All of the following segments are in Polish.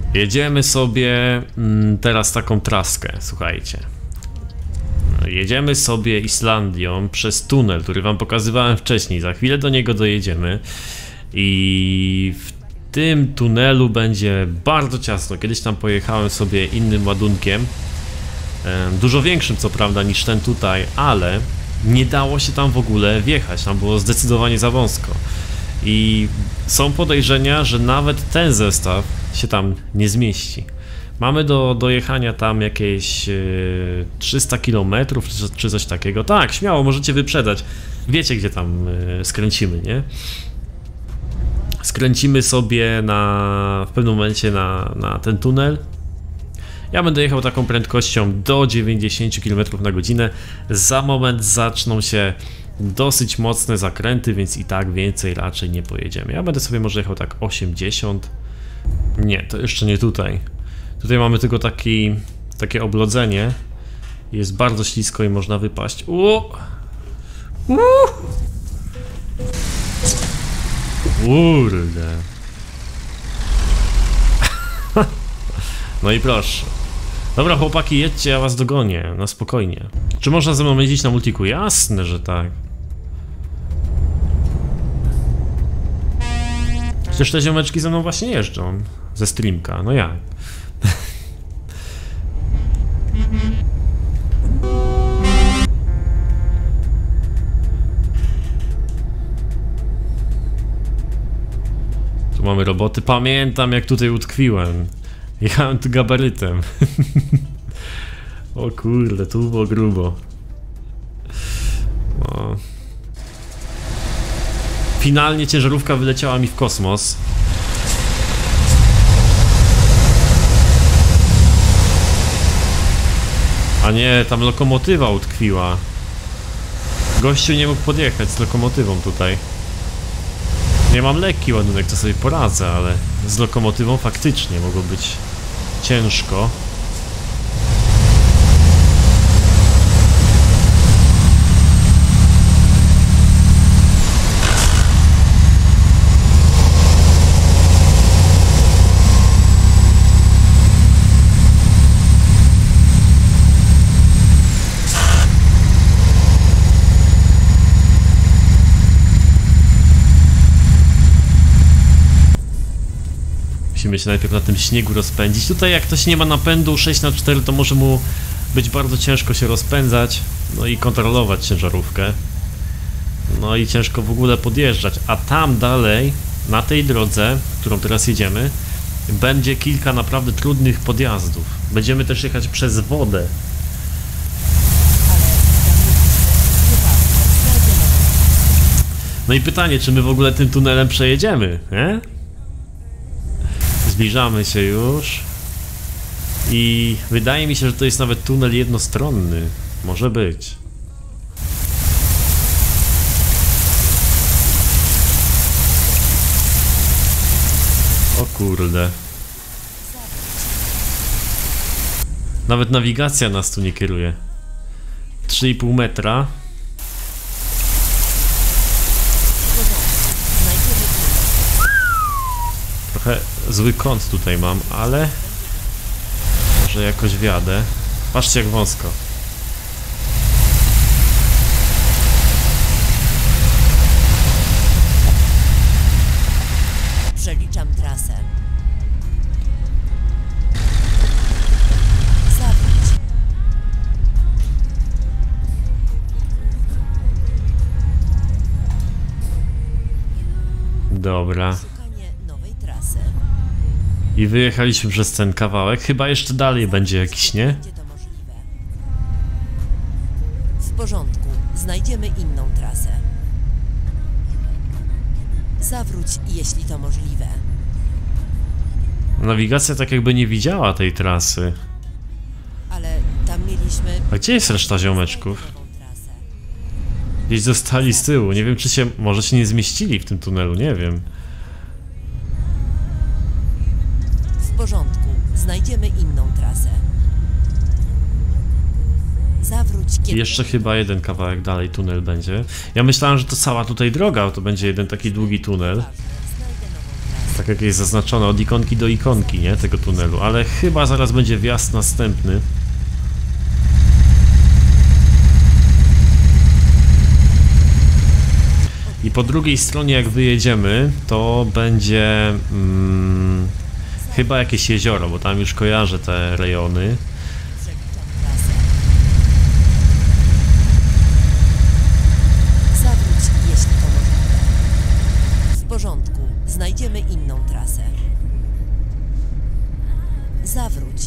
Jedziemy sobie teraz taką traskę, słuchajcie. Jedziemy sobie Islandią przez tunel, który wam pokazywałem wcześniej. Za chwilę do niego dojedziemy. I w tym tunelu będzie bardzo ciasno. Kiedyś tam pojechałem sobie innym ładunkiem. Dużo większym co prawda niż ten tutaj, ale nie dało się tam w ogóle wjechać. Tam było zdecydowanie za wąsko. I są podejrzenia, że nawet ten zestaw się tam nie zmieści. Mamy do dojechania tam jakieś 300 km czy coś takiego. Tak, śmiało możecie wyprzedzać. Wiecie gdzie tam skręcimy, nie? Skręcimy sobie w pewnym momencie na ten tunel. Ja będę jechał taką prędkością do 90 km na godzinę. Za moment zaczną się dosyć mocne zakręty, więc i tak więcej raczej nie pojedziemy. Ja będę sobie może jechał tak 80. Nie, to jeszcze nie tutaj. Tutaj mamy tylko takie oblodzenie. Jest bardzo ślisko i można wypaść. Kurde. No i proszę. Dobra chłopaki, jedźcie, ja was dogonię, na spokojnie. Czy można ze mną jeździć na multiku? Jasne, że tak. Przecież te ziomeczki ze mną właśnie jeżdżą. Ze streamka, no jak? Tu mamy roboty. Pamiętam jak tutaj utkwiłem. Jechałem tu gabarytem. O kurde, tu było grubo. No. Finalnie ciężarówka wyleciała mi w kosmos. A nie, tam lokomotywa utkwiła. Gościu nie mógł podjechać z lokomotywą tutaj. Nie mam lekki ładunek, to sobie poradzę, ale z lokomotywą faktycznie mogło być ciężko. Musimy się najpierw na tym śniegu rozpędzić. Tutaj jak ktoś nie ma napędu 6×4, to może mu być bardzo ciężko się rozpędzać, no i kontrolować ciężarówkę. No i ciężko w ogóle podjeżdżać. A tam dalej, na tej drodze, którą teraz jedziemy, będzie kilka naprawdę trudnych podjazdów. Będziemy też jechać przez wodę. No i pytanie, czy my w ogóle tym tunelem przejedziemy, nie? Zbliżamy się już. I wydaje mi się, że to jest nawet tunel jednostronny. Może być. O kurde. Nawet nawigacja nas tu nie kieruje. 3,5 metra. Trochę zły kąt tutaj mam, ale może jakoś wjadę. Patrzcie jak wąsko. Przeliczam trasę. Zawróć. Dobra. Szukanie nowej trasy. I wyjechaliśmy przez ten kawałek. Chyba jeszcze dalej będzie jakiś, nie? Będzie to możliwe. W porządku. Znajdziemy inną trasę. Zawróć, jeśli to możliwe. Nawigacja tak jakby nie widziała tej trasy. Ale tam mieliśmy... A gdzie jest reszta ziomeczków? nową trasę. Gdzieś zostali z tyłu. Nie wiem czy się... może się nie zmieścili w tym tunelu, nie wiem. W porządku. Znajdziemy inną trasę. Zawróć, I kiedy... jeszcze chyba jeden kawałek dalej tunel będzie. Ja myślałem, że to cała tutaj droga, to będzie jeden taki długi tunel. Znajdę nową trasę. Tak Tak jak jest zaznaczone od ikonki do ikonki, nie? Tego tunelu, ale chyba zaraz będzie wjazd następny. I po drugiej stronie jak wyjedziemy, to będzie chyba jakieś jezioro, bo tam już kojarzę te rejony. Zawróć, jeśli to możliwe. W porządku, znajdziemy inną trasę. Zawróć.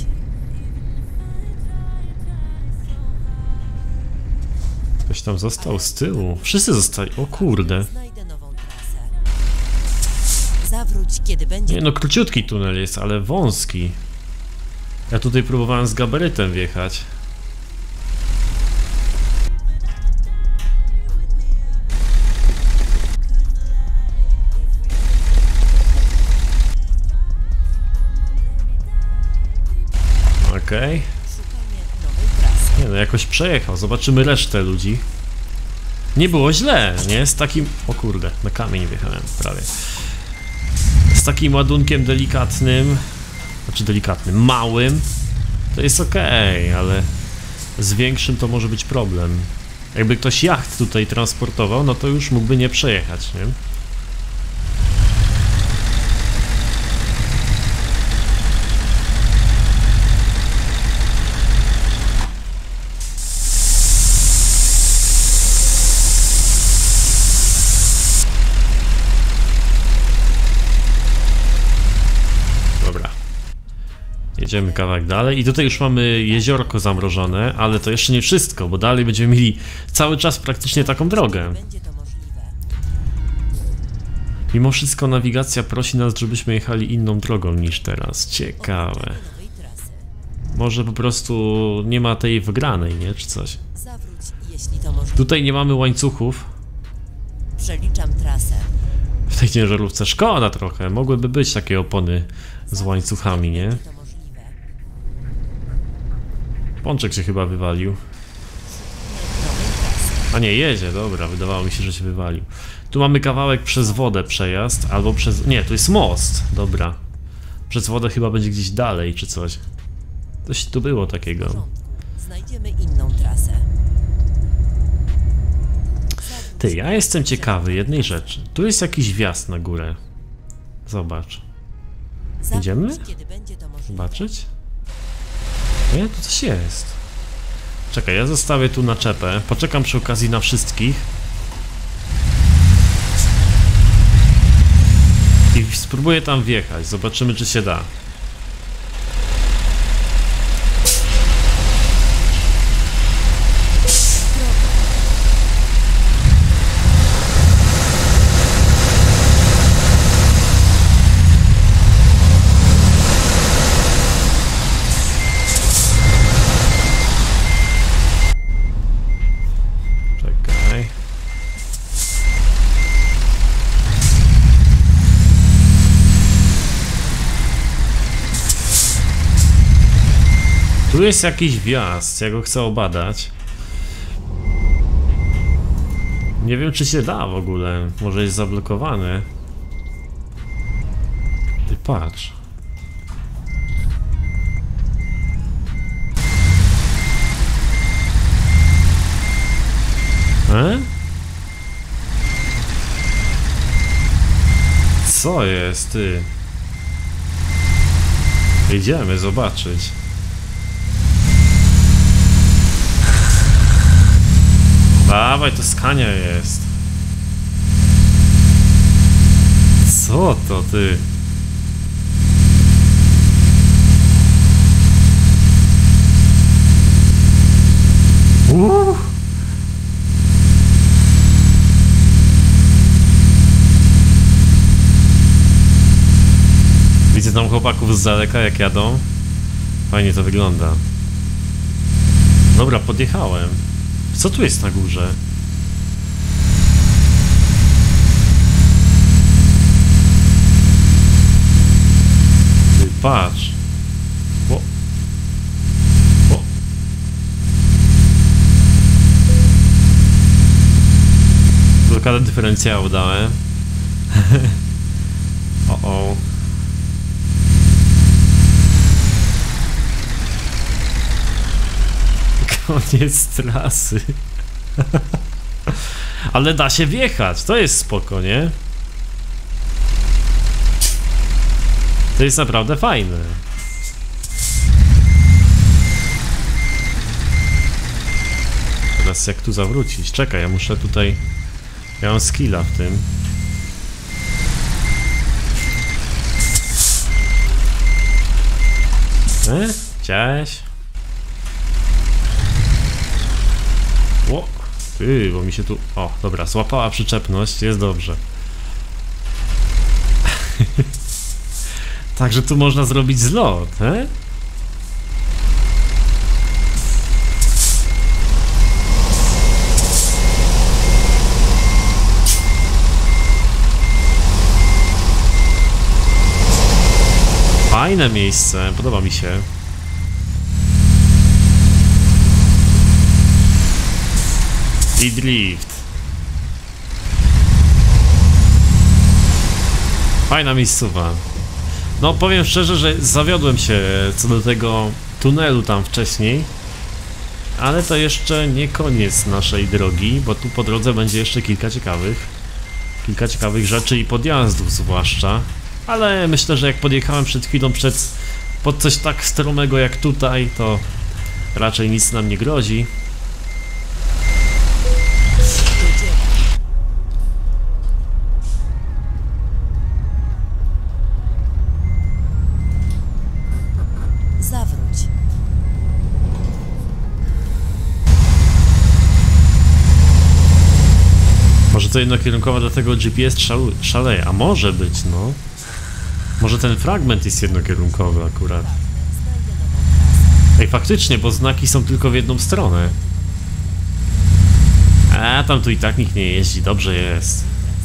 Ktoś tam został z tyłu. Wszyscy zostali. O kurde. Znajdę nową trasę. Zawróć, kiedy będzie... Nie no, króciutki tunel jest, ale wąski. Ja tutaj próbowałem z gabarytem wjechać. Okej. Szukanie nowej trasy. Nie no, jakoś przejechał. Zobaczymy resztę ludzi. Nie było źle, nie? Z takim... O kurde, na kamień wjechałem prawie. Z takim ładunkiem delikatnym, znaczy delikatnym, małym, to jest okej, ale z większym to może być problem. Jakby ktoś jacht tutaj transportował, no to już mógłby nie przejechać, nie? Jedziemy kawałek dalej i tutaj już mamy jeziorko zamrożone, ale to jeszcze nie wszystko, bo dalej będziemy mieli cały czas praktycznie taką drogę. Będzie to możliwe. Mimo wszystko nawigacja prosi nas, żebyśmy jechali inną drogą niż teraz. Ciekawe. Nowej trasy. Może po prostu nie ma tej wygranej, nie? Czy coś. Zawróć, jeśli to możliwe. Tutaj nie mamy łańcuchów Przeliczam trasę. w tej ciężarówce. Szkoda trochę, mogłyby być takie opony z łańcuchami, nie? Będzie to możliwe. Pączek się chyba wywalił. Nowej trasy. A nie, jedzie, dobra, wydawało mi się, że się wywalił. Tu mamy kawałek przez wodę przejazd, albo przez... Nie, tu jest most, dobra. Przez wodę chyba będzie gdzieś dalej, czy coś. Coś tu było W takiego. porządku. Znajdziemy inną trasę. Ty, ja jestem ciekawy jednej rzeczy. Tu jest jakiś wjazd na górę. Zobacz. Zawróć, Idziemy? kiedy będzie to możliwe. Zobaczyć? Nie, tu coś jest. Czekaj, ja zostawię tu naczepę. Poczekam przy okazji na wszystkich. I spróbuję tam wjechać. Zobaczymy, czy się da. Czekaj. Tu jest jakiś wjazd, ja go chcę obadać. Nie wiem, czy się da w ogóle. Może jest zablokowany. Ty patrz. Co jest, ty? Idziemy zobaczyć. Dawaj, to Skania jest. Co to, ty? Widzę tam chłopaków z daleka, jak jadą. Fajnie to wygląda. Dobra, podjechałem. Co tu jest na górze? Ty, patrz. O. O. Blokadę dyferencjału dałem. O. Koniec trasy. Ale da się wjechać, to jest spoko, nie? To jest naprawdę fajne. Teraz jak tu zawrócić? Czekaj, ja muszę tutaj... Ja mam skilla w tym. Chciałeś? O! Ty, bo mi się tu... O, dobra, złapała przyczepność, jest dobrze. Także tu można zrobić zlot, he? Fajne miejsce, podoba mi się. I drift. Fajna miejscowa. No powiem szczerze, że zawiodłem się co do tego tunelu tam wcześniej. Ale to jeszcze nie koniec naszej drogi, bo tu po drodze będzie jeszcze kilka ciekawych rzeczy i podjazdów zwłaszcza. Ale myślę, że jak podjechałem przed chwilą pod coś tak stromego jak tutaj, to raczej nic nam nie grozi. Zawróć. Może to jednokierunkowa, dlatego GPS szaleje, a może być, no. Może ten fragment jest jednokierunkowy akurat. Ej, faktycznie, bo znaki są tylko w jedną stronę. A tam tu i tak nikt nie jeździ, dobrze jest.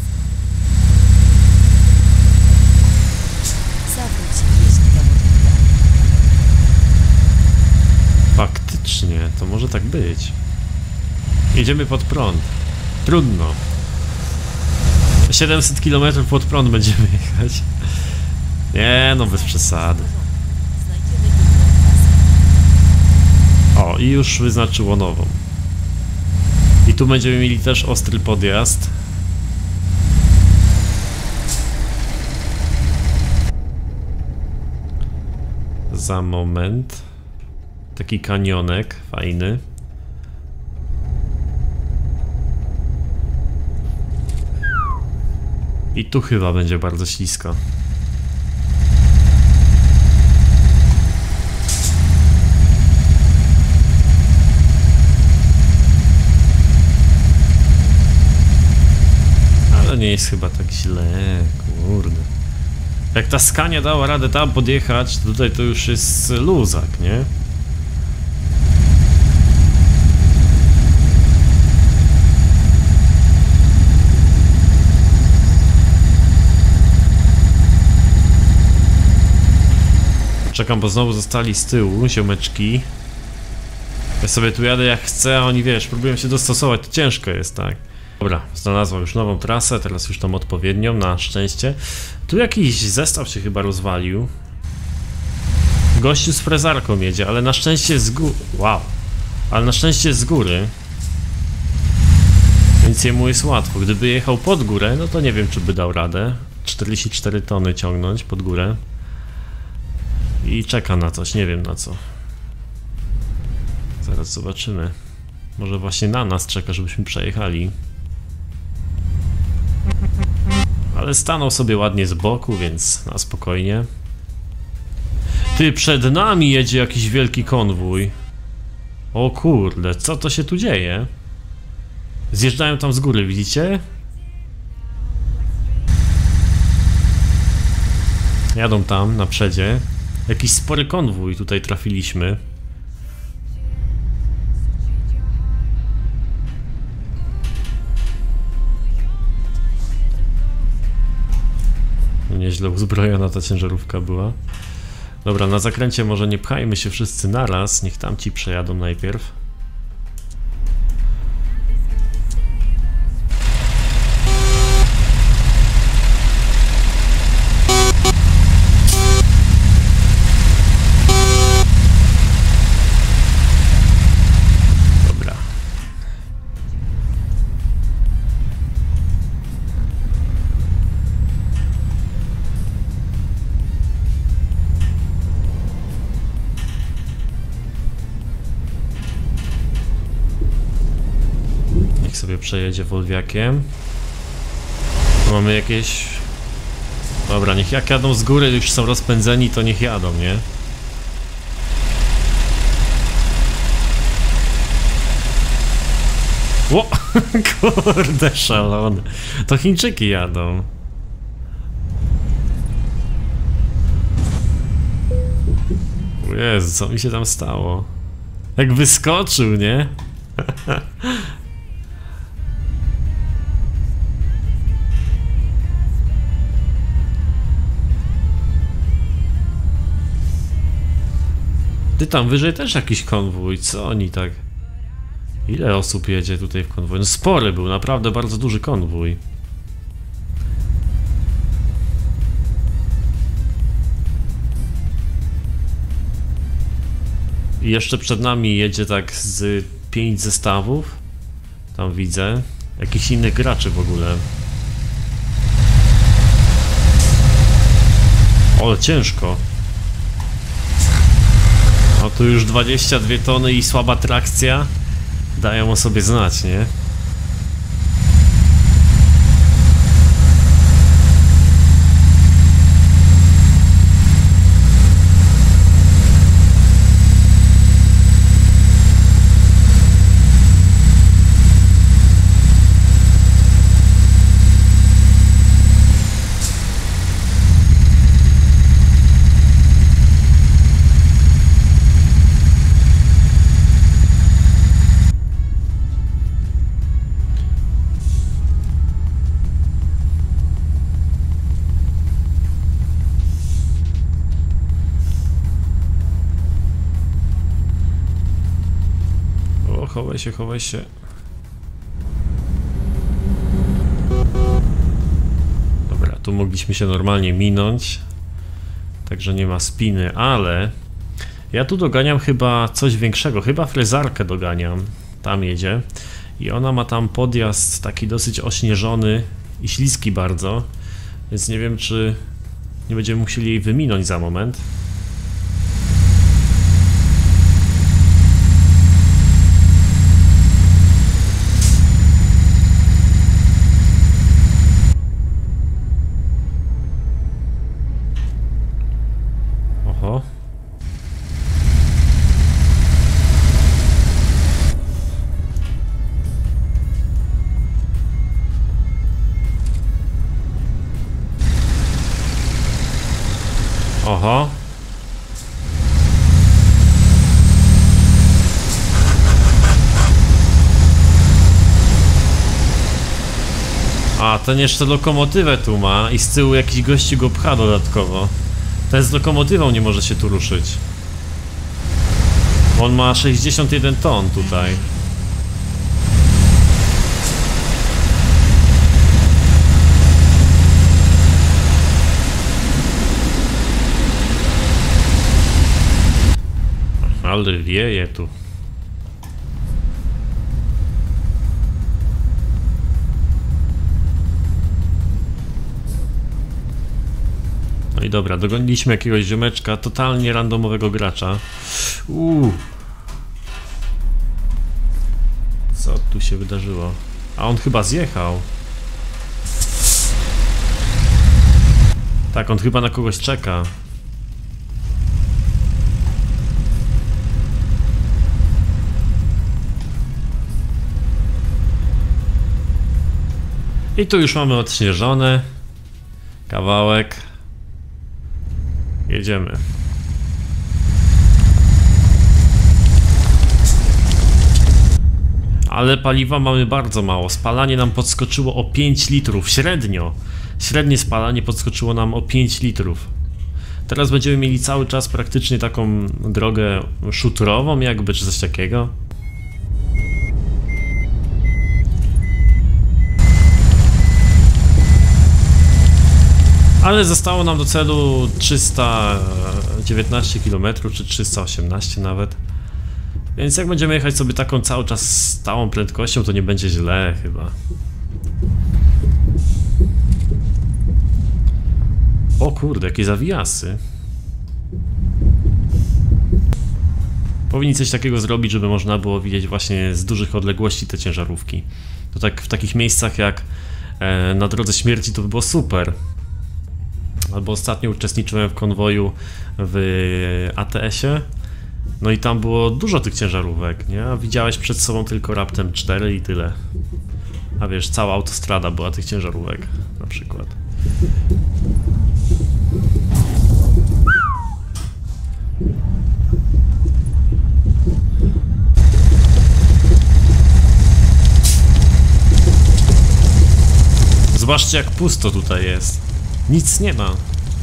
Faktycznie, to może tak być. Jedziemy pod prąd. Trudno. 700 km pod prąd będziemy jechać. Nie, no bez przesady. O, i już wyznaczyło nową. I tu będziemy mieli też ostry podjazd. Za moment. Taki kanionek fajny. I tu chyba będzie bardzo ślisko. Ale nie jest chyba tak źle, kurde. Jak ta Scania dała radę tam podjechać, to tutaj to już jest luzak, nie? Czekam, bo znowu zostali z tyłu, ziomeczki. Ja sobie tu jadę jak chcę, a oni, wiesz, próbują się dostosować, to ciężko jest, tak? Dobra, znalazłem już nową trasę, teraz już tą odpowiednią, na szczęście. Tu jakiś zestaw się chyba rozwalił. Gościu z frezarką jedzie, ale na szczęście z góry... Wow! Ale na szczęście z góry. Więc jemu jest łatwo. Gdyby jechał pod górę, no to nie wiem, czy by dał radę. 44 tony ciągnąć pod górę. I czeka na coś, nie wiem na co. Zaraz zobaczymy. Może właśnie na nas czeka, żebyśmy przejechali. Ale stanął sobie ładnie z boku, więc na spokojnie. Ty, przed nami jedzie jakiś wielki konwój. O kurde, co to się tu dzieje? Zjeżdżają tam z góry, widzicie? Jadą tam na przedzie. Jakiś spory konwój tutaj trafiliśmy. Nieźle uzbrojona ta ciężarówka była. Dobra, na zakręcie może nie pchajmy się wszyscy naraz. Niech tamci przejadą najpierw. niech sobie przejedzie Wolwiakiem. Mamy jakieś... Dobra, niech jak jadą z góry, już są rozpędzeni, to niech jadą, nie? Ło! Kurde, szalony. To Chińczyki jadą. O Jezu, co mi się tam stało? Jak wyskoczył, nie? Ty, tam wyżej też jakiś konwój, co oni tak... Ile osób jedzie tutaj w konwoju? No spory był, naprawdę bardzo duży konwój. I jeszcze przed nami jedzie tak z 5 zestawów. Tam widzę. Jakichś innych graczy w ogóle. O, ciężko. O, tu już 22 tony i słaba trakcja dają o sobie znać, nie? Chowaj się, chowaj się. Dobra, tu mogliśmy się normalnie minąć. Także nie ma spiny, ale... Ja tu doganiam chyba coś większego. Chyba frezarkę doganiam. Tam jedzie. I ona ma tam podjazd taki dosyć ośnieżony i śliski bardzo. Więc nie wiem, czy nie będziemy musieli jej wyminąć za moment. Oho. A, ten jeszcze lokomotywę tu ma i z tyłu jakiś gości go pcha dodatkowo. Ten z lokomotywą nie może się tu ruszyć. On ma 61 ton tutaj. Ale wieje tu. No i dobra, dogoniliśmy jakiegoś ziomeczka, totalnie randomowego gracza. Co tu się wydarzyło? A on chyba zjechał. Tak, on chyba na kogoś czeka. I tu już mamy odśnieżone. Kawałek. Jedziemy. Ale paliwa mamy bardzo mało. Spalanie nam podskoczyło o 5 litrów. Średnio. Średnie spalanie podskoczyło nam o 5 litrów. Teraz będziemy mieli cały czas praktycznie taką drogę szutrową jakby, czy coś takiego. Ale zostało nam do celu 319 km, czy 318 nawet. Więc jak będziemy jechać sobie taką cały czas stałą prędkością, to nie będzie źle chyba. O kurde, jakie zawijasy. Powinni coś takiego zrobić, żeby można było widzieć właśnie z dużych odległości te ciężarówki. To tak w takich miejscach jak na Drodze Śmierci to by było super. Albo ostatnio uczestniczyłem w konwoju w ATS-ie. No i tam było dużo tych ciężarówek, nie? A widziałeś przed sobą tylko raptem 4 i tyle. A wiesz, cała autostrada była tych ciężarówek, na przykład. Zobaczcie, jak pusto tutaj jest. Nic nie ma.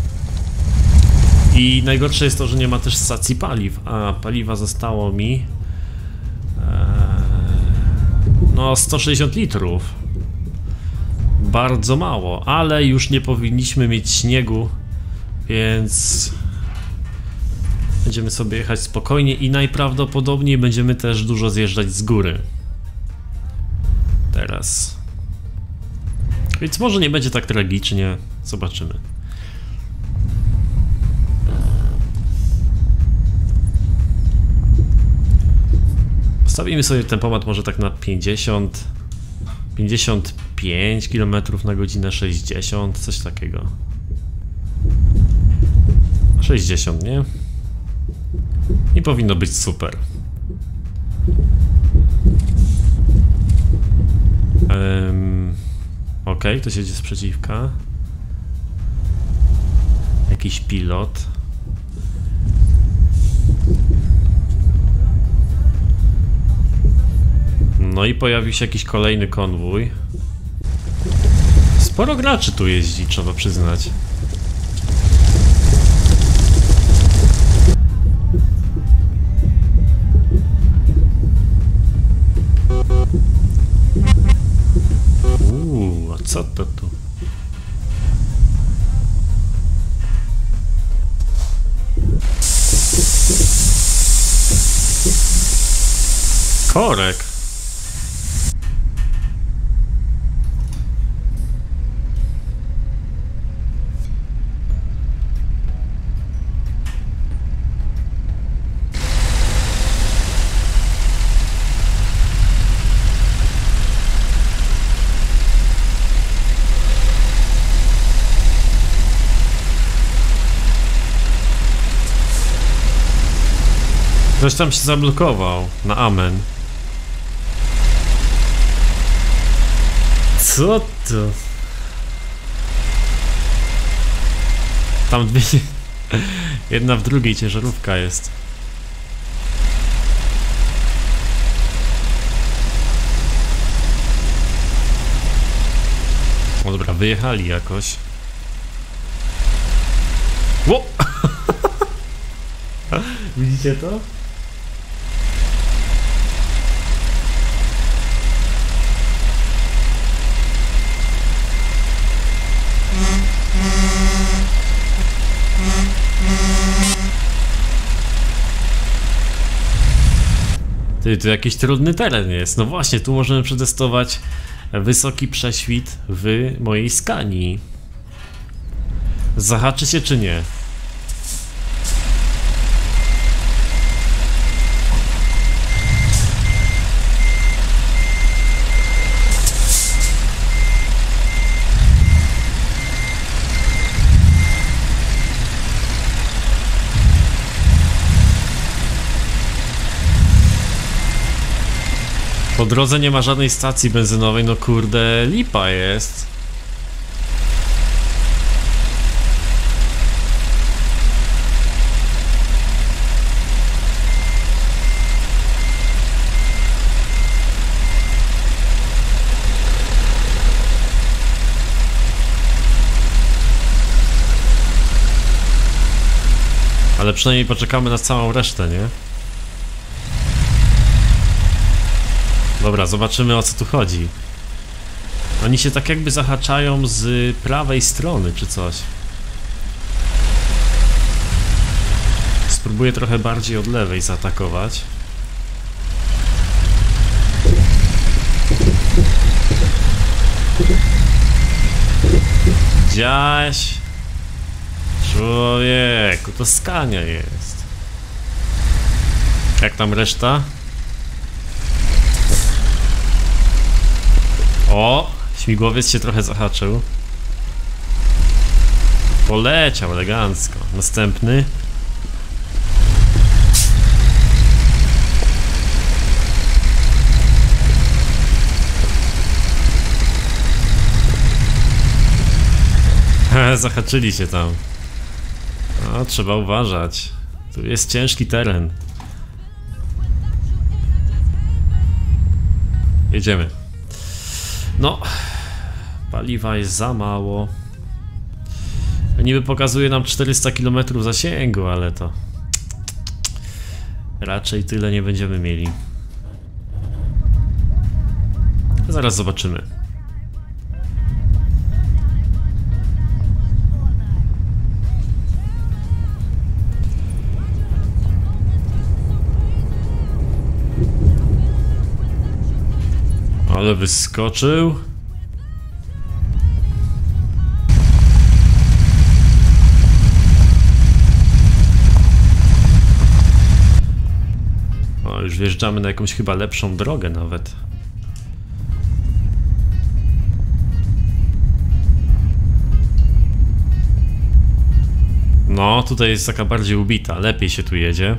I najgorsze jest to, że nie ma też stacji paliw, a paliwa zostało mi no 160 litrów. Bardzo mało, ale już nie powinniśmy mieć śniegu, więc będziemy sobie jechać spokojnie i najprawdopodobniej będziemy też dużo zjeżdżać z góry. Teraz. Więc może nie będzie tak tragicznie, zobaczymy. Stawimy sobie tempomat może tak na 50, 55 km na godzinę, 60, coś takiego. 60, nie? I powinno być super. Ok, to się dzieje sprzeciwka. Jakiś pilot. No i pojawił się jakiś kolejny konwój. Sporo graczy tu jeździ, trzeba przyznać. A co to tu? Korek. Ktoś tam się zablokował na amen. Co to? Tam dwie... Jedna w drugiej ciężarówka jest. No dobra, wyjechali jakoś. Ło! Widzicie to? Ty, to jakiś trudny teren jest. No właśnie, tu możemy przetestować wysoki prześwit w mojej Scanii. Zahaczy się czy nie? Po drodze nie ma żadnej stacji benzynowej, no kurde, lipa jest. Ale przynajmniej poczekamy na całą resztę, nie? Dobra, zobaczymy, o co tu chodzi. Oni się tak jakby zahaczają z prawej strony, czy coś. Spróbuję trochę bardziej od lewej zaatakować. Dziaś! Człowieku, to Scania jest. Jak tam reszta? O! Śmigłowiec się trochę zahaczył. Poleciał elegancko. Następny. Zahaczyli się tam. No, trzeba uważać. Tu jest ciężki teren. Jedziemy. No, paliwa jest za mało. Niby pokazuje nam 400 km zasięgu, ale to raczej tyle nie będziemy mieli. Zaraz zobaczymy. Ale wyskoczył. O, już wjeżdżamy na jakąś chyba lepszą drogę nawet. No, tutaj jest taka bardziej ubita, lepiej się tu jedzie.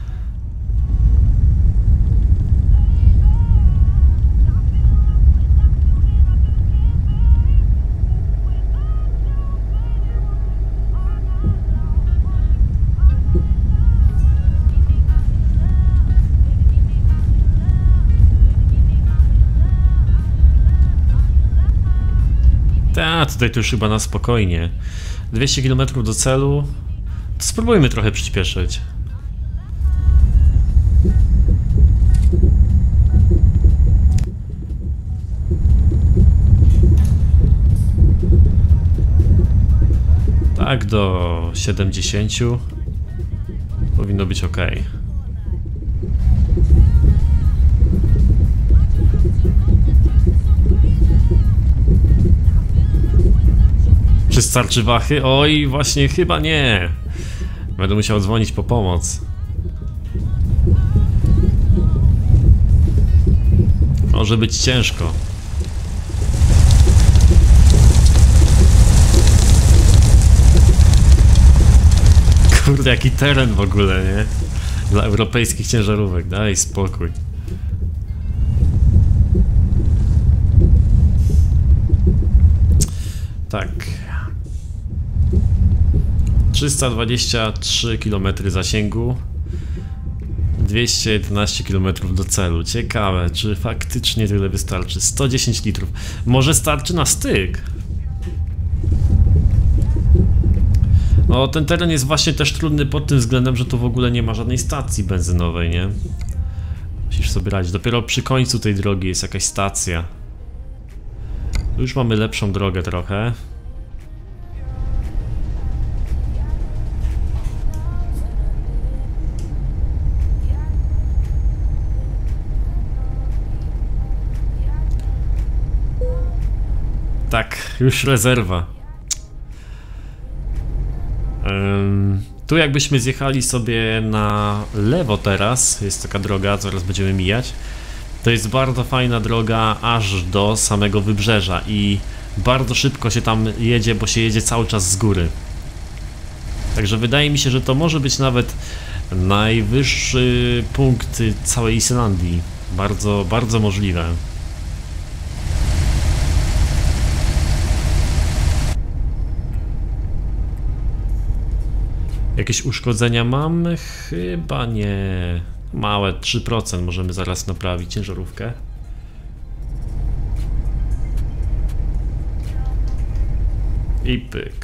Tutaj to już chyba na spokojnie. 200 km do celu. To spróbujmy trochę przyspieszyć. Tak, do 70 powinno być ok. Czy starczy wachy? Oj, właśnie chyba nie. Będę musiał dzwonić po pomoc. Może być ciężko. Kurde, jaki teren w ogóle, nie? Dla europejskich ciężarówek, daj spokój. Tak. 323 km zasięgu, 211 km do celu. Ciekawe, czy faktycznie tyle wystarczy. 110 litrów. Może starczy na styk. No, ten teren jest właśnie też trudny pod tym względem, że tu w ogóle nie ma żadnej stacji benzynowej, nie? Musisz sobie radzić. Dopiero przy końcu tej drogi jest jakaś stacja. Tu już mamy lepszą drogę trochę. Tak, już rezerwa. Tu jakbyśmy zjechali sobie na lewo teraz, jest taka droga, zaraz będziemy mijać. To jest bardzo fajna droga aż do samego wybrzeża i bardzo szybko się tam jedzie, bo się jedzie cały czas z góry. Także wydaje mi się, że to może być nawet najwyższy punkt całej Islandii. Bardzo, bardzo możliwe. Jakieś uszkodzenia mamy? Chyba nie. Małe, 3%, możemy zaraz naprawić ciężarówkę. I pyk.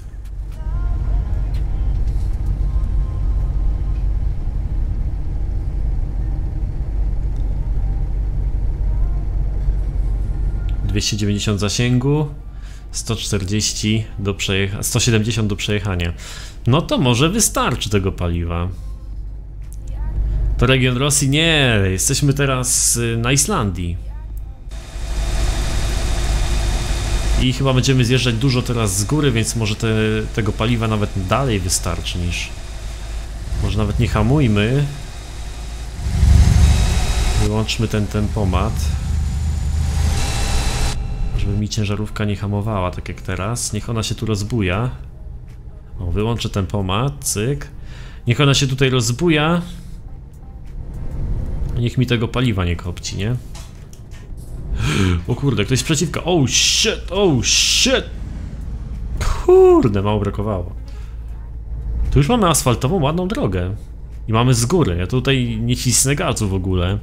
...290 zasięgu... 140 do przejechania, 170 do przejechania. No to może wystarczy tego paliwa. To region Rosji? Nie, jesteśmy teraz na Islandii. I chyba będziemy zjeżdżać dużo teraz z góry, więc może tego paliwa nawet dalej wystarczy niż... Może nawet nie hamujmy. Wyłączmy ten tempomat. Żeby mi ciężarówka nie hamowała, tak jak teraz. Niech ona się tu rozbuja. O, wyłączę tempomat, cyk. Niech ona się tutaj rozbuja. Niech mi tego paliwa nie kopci, nie? O kurde, ktoś przeciwka. Oh shit, oh shit. Kurde, mało brakowało. Tu już mamy asfaltową, ładną drogę. I mamy z góry. Ja tutaj nie cisnę gazu w ogóle.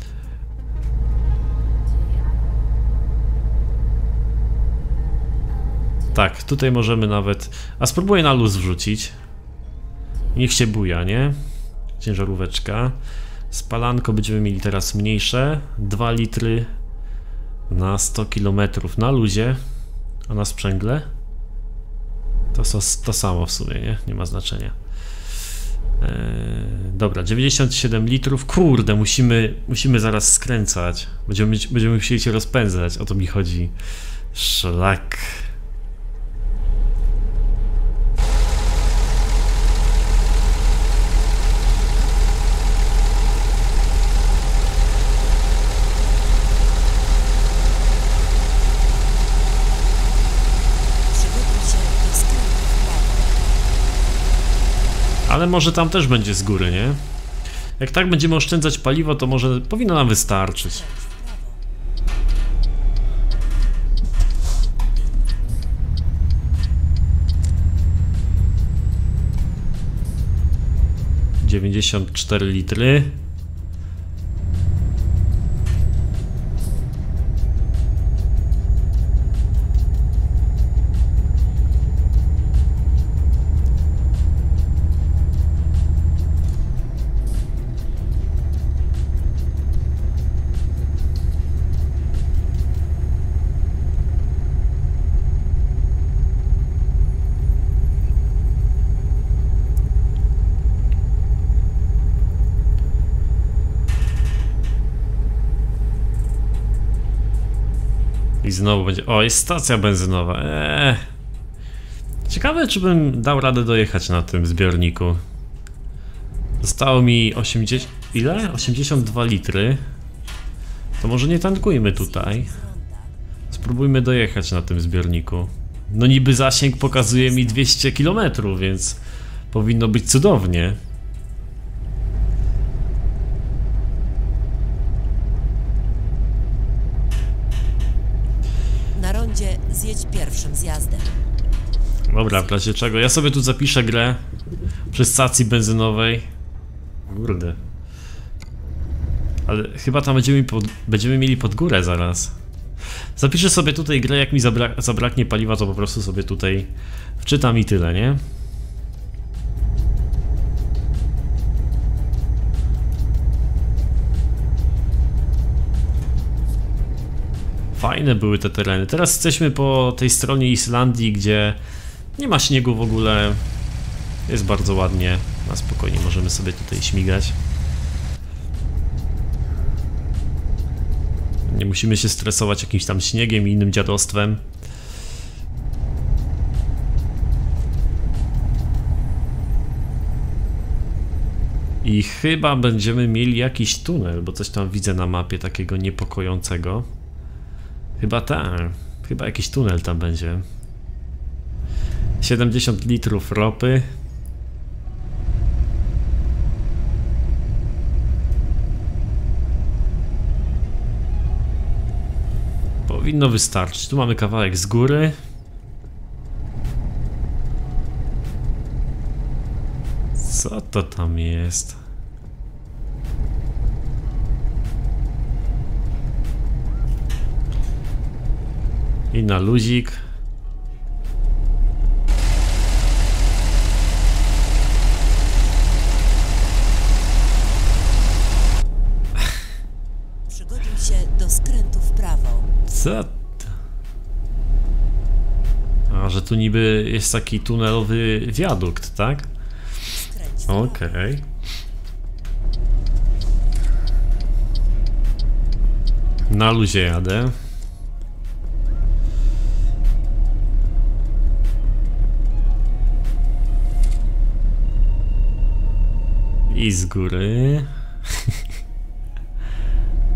Tak, tutaj możemy nawet... A spróbuję na luz wrzucić. Niech się buja, nie? Ciężaróweczka. Spalanko będziemy mieli teraz mniejsze. 2 litry na 100 km na luzie. A na sprzęgle? To samo w sumie, nie? Nie ma znaczenia. Dobra, 97 litrów. Kurde, musimy zaraz skręcać. Będziemy musieli się rozpędzać. O to mi chodzi. Szlak. Ale może tam też będzie z góry, nie? Jak tak będziemy oszczędzać paliwo, to może powinno nam wystarczyć. ...94 litry. I znowu będzie... O, jest stacja benzynowa. Ciekawe, czy bym dał radę dojechać na tym zbiorniku. Zostało mi 80... Ile? 82 litry. To może nie tankujmy tutaj. Spróbujmy dojechać na tym zbiorniku. No niby zasięg pokazuje mi 200 km, więc powinno być cudownie. Na rondzie zjedź pierwszym zjazdem. Dobra, w razie czego. Ja sobie tu zapiszę grę przy stacji benzynowej. Kurde. Ale chyba tam będziemy mieli pod górę zaraz. Zapiszę sobie tutaj grę, jak mi zabraknie paliwa, to po prostu sobie tutaj wczytam i tyle, nie? Fajne były te tereny. Teraz jesteśmy po tej stronie Islandii, gdzie nie ma śniegu w ogóle. Jest bardzo ładnie. Na spokojnie możemy sobie tutaj śmigać. Nie musimy się stresować jakimś tam śniegiem i innym dziadostwem. I chyba będziemy mieli jakiś tunel, bo coś tam widzę na mapie takiego niepokojącego. Chyba tak. Chyba jakiś tunel tam będzie. 70 litrów ropy. Powinno wystarczyć. Tu mamy kawałek z góry. Co to tam jest? I na luzik. Przygotuj się do skrętu w prawo. Co? A, że tu niby jest taki tunelowy wiadukt, tak? Okej. Na luzie jadę. I z góry.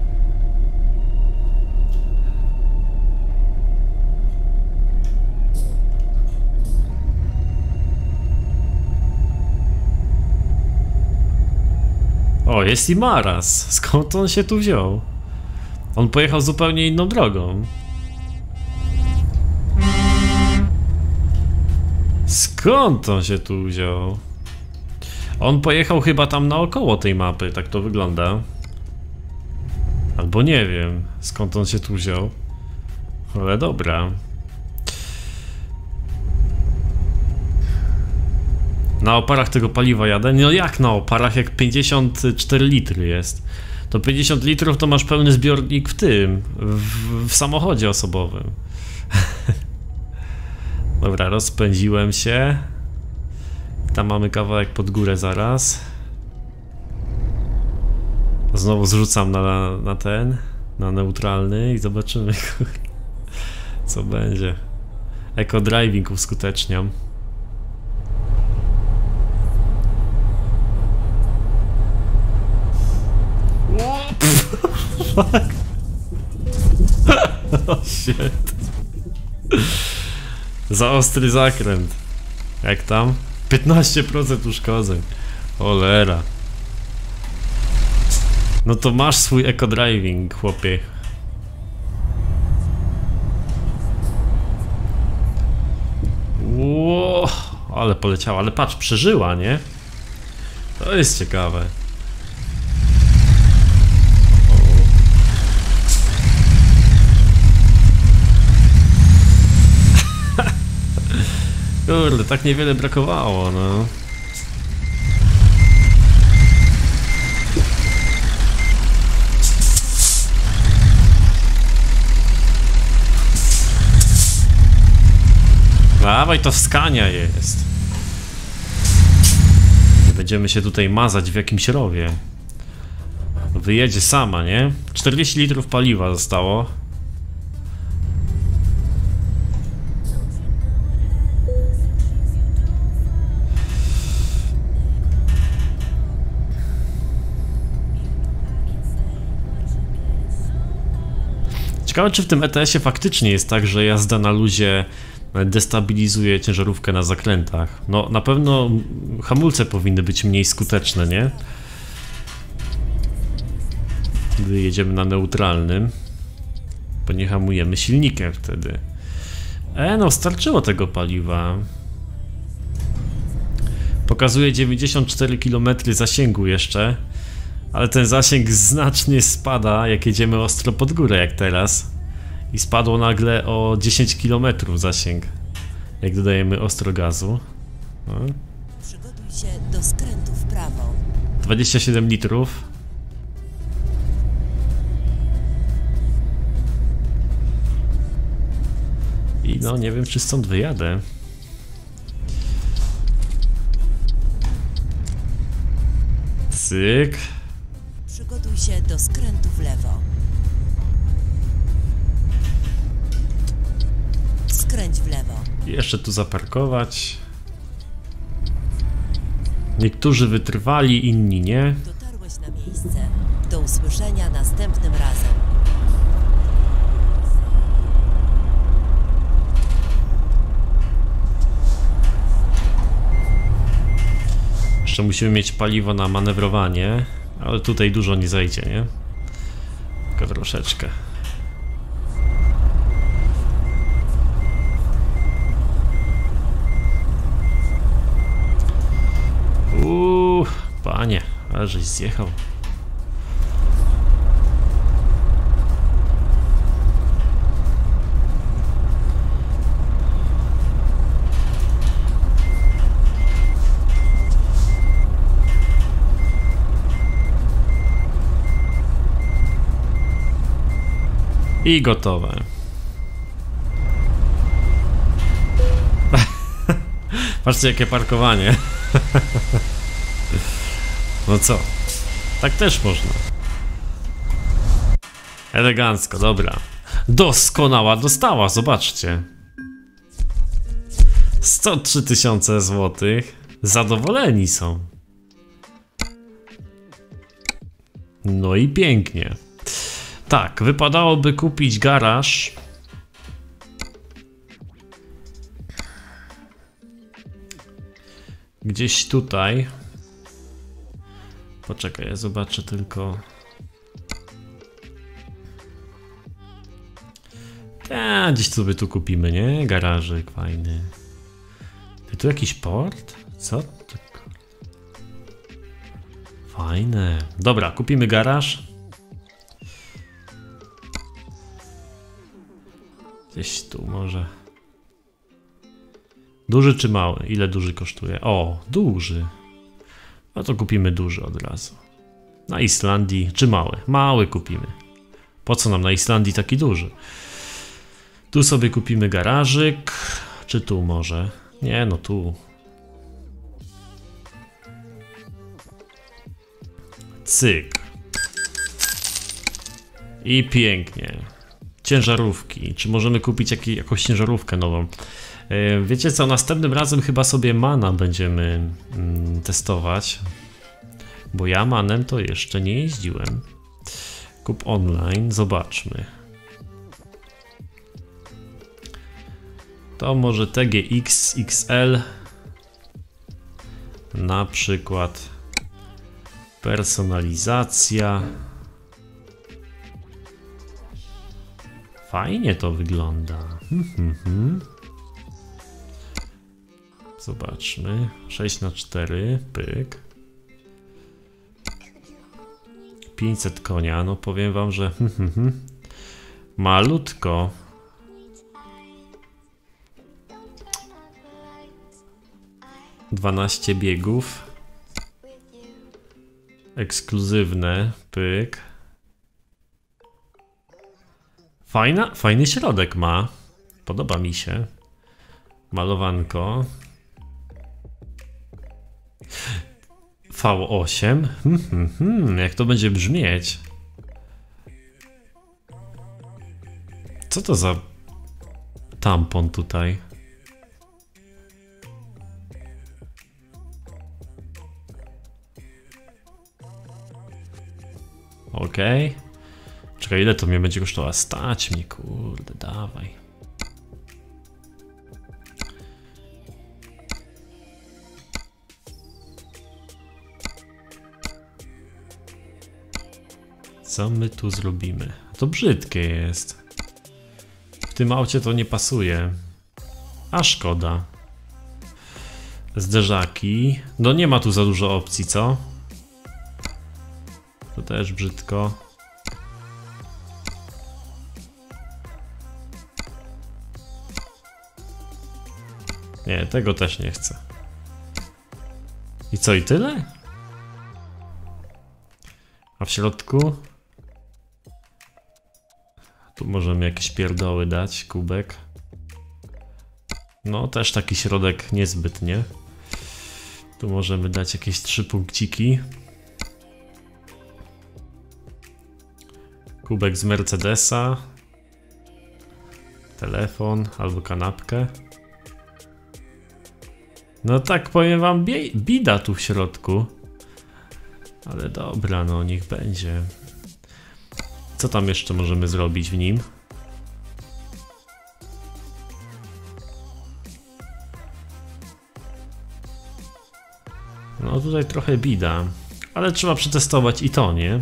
O, jest i Maras. Skąd on się tu wziął? On pojechał zupełnie inną drogą. Skąd on się tu wziął? On pojechał chyba tam naokoło tej mapy, tak to wygląda. Albo nie wiem, skąd on się tu wziął. Ale dobra. Na oparach tego paliwa jadę? No jak na oparach, jak 54 litry jest? To 50 litrów to masz pełny zbiornik w tym, w samochodzie osobowym. Dobra, rozpędziłem się. Tam mamy kawałek pod górę zaraz. Znowu zrzucam na ten, na neutralny i zobaczymy, co będzie. Eco driving uskuteczniam. Fuck. Oh shit. Za ostry zakręt. Jak tam? 15% uszkodzeń. Cholera. No to masz swój eco driving, chłopie. Ło, ale poleciała, ale patrz, przeżyła, nie? To jest ciekawe. Kurde, tak niewiele brakowało, no. Dawaj, to Scania jest. Nie będziemy się tutaj mazać w jakimś rowie. Wyjedzie sama, nie? 40 litrów paliwa zostało. Ciekawe, czy w tym ETS-ie faktycznie jest tak, że jazda na luzie destabilizuje ciężarówkę na zakrętach. No, na pewno hamulce powinny być mniej skuteczne, nie? Gdy jedziemy na neutralnym, bo nie hamujemy silnikiem wtedy. No, starczyło tego paliwa. Pokazuje 94 km zasięgu jeszcze. Ale ten zasięg znacznie spada, jak jedziemy ostro pod górę, jak teraz. I spadło nagle o 10 km zasięg, jak dodajemy ostro gazu. No. Przygotuj się do skrętu w prawo. 27 litrów. I no, nie wiem, czy stąd wyjadę. Cyk. Przygotuj się do skrętu w lewo. Skręć w lewo. Jeszcze tu zaparkować. Niektórzy wytrwali, inni nie. Dotarłeś na miejsce. Do usłyszenia następnym razem. Jeszcze musimy mieć paliwo na manewrowanie, ale tutaj dużo nie zajdzie, nie? Tylko troszeczkę. Panie, ale żeś zjechał. I gotowe. Patrzcie, jakie parkowanie. No co? Tak też można. Elegancko, dobra. Doskonała dostawa, zobaczcie. 103 000 złotych. Zadowoleni są. No i pięknie. Tak, wypadałoby kupić garaż. Gdzieś tutaj. Poczekaj, ja zobaczę tylko. Gdzieś sobie tu kupimy, nie? Garażyk fajny. Tu jakiś port? Co to? Fajne. Dobra, kupimy garaż. Gdzieś tu może. Duży czy mały? Ile duży kosztuje? O, duży. No to kupimy duży od razu. Na Islandii czy mały? Mały kupimy. Po co nam na Islandii taki duży? Tu sobie kupimy garażyk. Czy tu może? Nie, no tu. Cyk. I pięknie. Ciężarówki. Czy możemy kupić jakąś ciężarówkę nową? Wiecie co, następnym razem chyba sobie Mana będziemy testować. Bo ja Manem to jeszcze nie jeździłem. Kup online, zobaczmy. To może TGX XL. Na przykład personalizacja. Fajnie to wygląda. Zobaczmy. 6×4, pyk. 500 konia, no powiem wam, że malutko. Dwanaście biegów. Ekskluzywne, pyk. Fajny środek ma. Podoba mi się. Malowanko. V8. Jak to będzie brzmieć? Co to za tampon tutaj? Okej. Czekaj, ile to mnie będzie kosztowało? Stać mnie, kurde, dawaj. Co my tu zrobimy? To brzydkie jest. W tym aucie to nie pasuje. A szkoda. Zderzaki. No nie ma tu za dużo opcji, co? To też brzydko. Nie, tego też nie chcę. I co, i tyle? A w środku? Tu możemy jakieś pierdoły dać, kubek. No, też taki środek niezbytnie. Tu możemy dać jakieś 3 punkciki. Kubek z Mercedesa. Telefon albo kanapkę. No tak, powiem wam, bida tu w środku. Ale dobra, no niech będzie. Co tam jeszcze możemy zrobić w nim? No tutaj trochę bida. Ale trzeba przetestować i to, nie?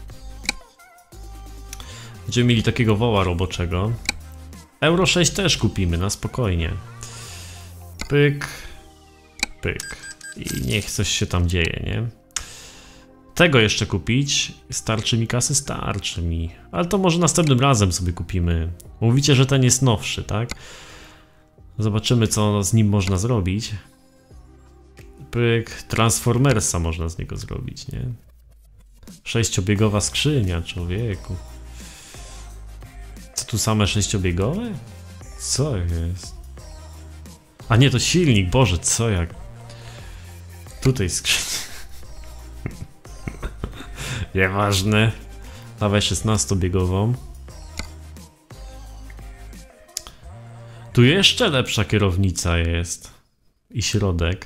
Będziemy mieli takiego woła roboczego. Euro 6 też kupimy, na spokojnie. Pyk. Pyk. I niech coś się tam dzieje, nie? Tego jeszcze kupić. Starczy mi kasy? Starczy mi. Ale to może następnym razem sobie kupimy. Mówicie, że ten jest nowszy, tak? Zobaczymy, co z nim można zrobić. Pyk. Transformersa można z niego zrobić, nie? 6-biegowa skrzynia, człowieku. Co tu same 6-biegowe? Co jest? A nie, to silnik, Boże, co jak? Tutaj skrzynia. Nieważne. Dawaj 16-biegową. Tu jeszcze lepsza kierownica jest. I środek.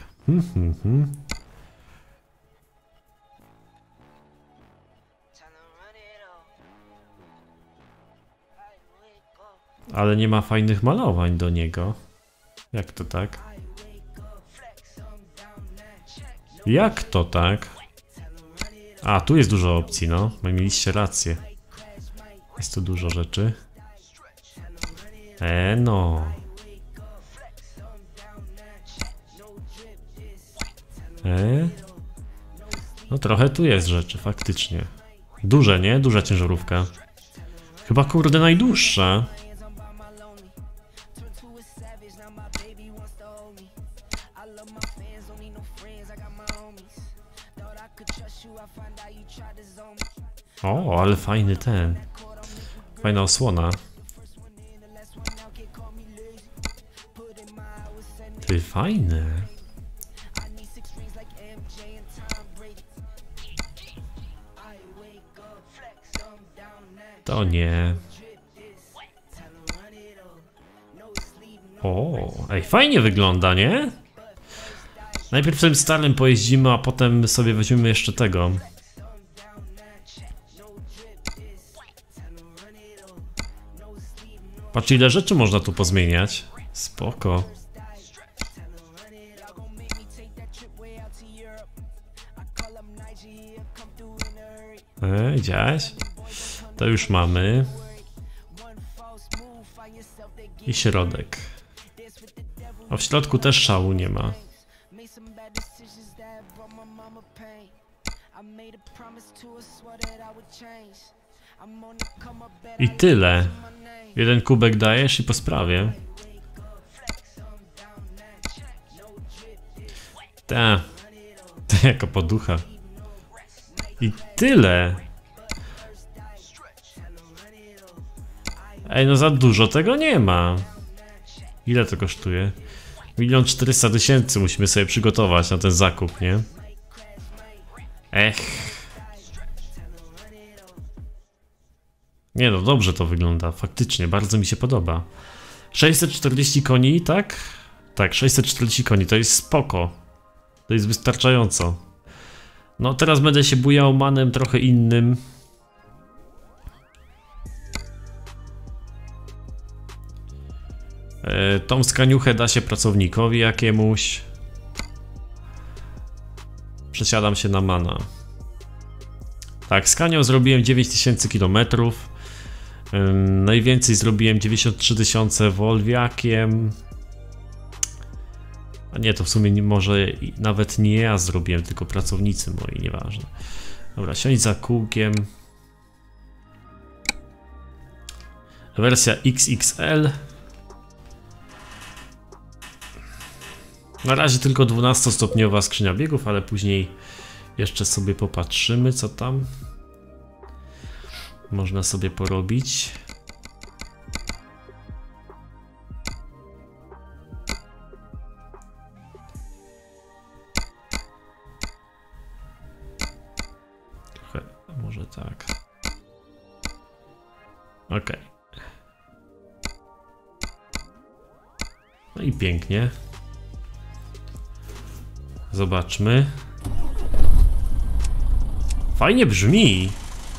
Ale nie ma fajnych malowań do niego. Jak to tak? Jak to tak? A, tu jest dużo opcji, no. Mieliście rację. Jest tu dużo rzeczy. No. No trochę tu jest rzeczy, faktycznie. Duże, nie? Duża ciężarówka. Chyba kurde najdłuższa. O, ale fajny ten. Fajna osłona. Ty, fajne. To nie. O, ej, fajnie wygląda, nie? Najpierw tym starym pojeździmy, a potem sobie weźmiemy jeszcze tego. Patrz, ile rzeczy można tu pozmieniać. Spoko. Widziałeś? To już mamy. I środek. A w środku też szału nie ma. I tyle. Jeden kubek dajesz i po sprawie. Ta. To jako poducha. I tyle. Ej, no za dużo tego nie ma. Ile to kosztuje? 1 400 000 musimy sobie przygotować na ten zakup, nie? Nie no, dobrze to wygląda, faktycznie, bardzo mi się podoba. 640 koni, tak? Tak, 640 koni, to jest spoko. To jest wystarczająco. No teraz będę się bujał manem trochę innym. Tą skaniuchę da się pracownikowi jakiemuś. Przesiadam się na mana. Tak, z Kanią zrobiłem 9000 km. Najwięcej zrobiłem 93 000 Wolwiakiem. A nie, to w sumie może nawet nie ja zrobiłem, tylko pracownicy moi, nieważne. Dobra, siądź za kółkiem. Wersja XXL. Na razie tylko 12-stopniowa skrzynia biegów, ale później jeszcze sobie popatrzymy, co tam można sobie porobić. Trochę, może tak. Ok. No i pięknie. Zobaczmy. Fajnie brzmi.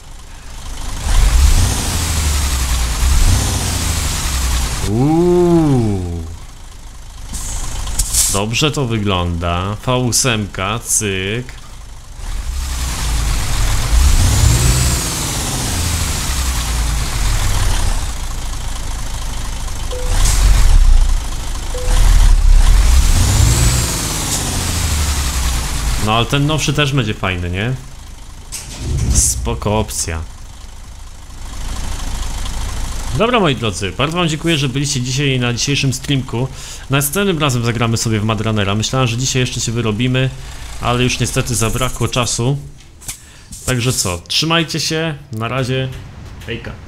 Dobrze to wygląda. V8, cyk. No ale ten nowszy też będzie fajny, nie? Spoko opcja. Dobra moi drodzy, bardzo wam dziękuję, że byliście dzisiaj na dzisiejszym streamku. Następnym razem zagramy sobie w Mad Runnera. Myślałem, że dzisiaj jeszcze się wyrobimy, ale już niestety zabrakło czasu. Także co, trzymajcie się, na razie, hejka.